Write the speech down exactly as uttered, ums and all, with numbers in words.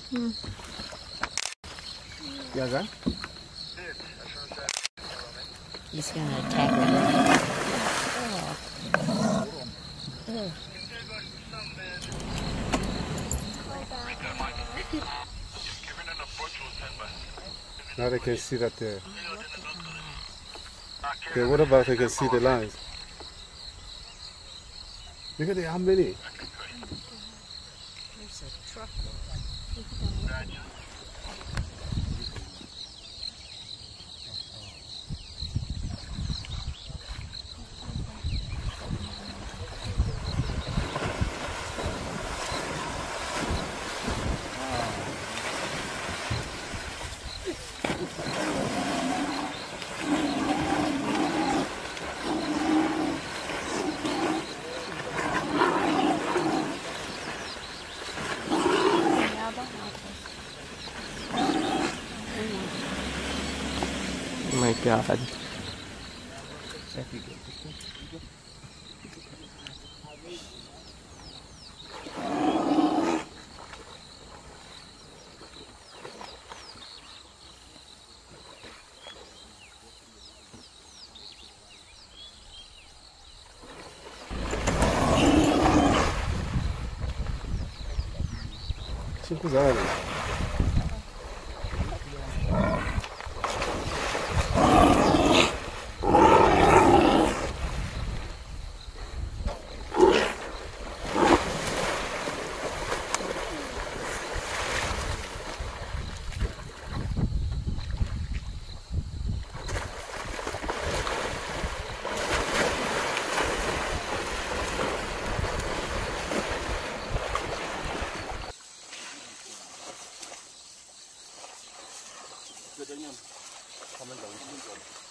Hmm. Yaga? He's gonna attack them. Oh. Oh. Now they can see that there. Okay, what about they can see the lines? Look at the, how many? There's a truck. Oh my God. 친구 잘하네. 그러면 가면 나오시는 거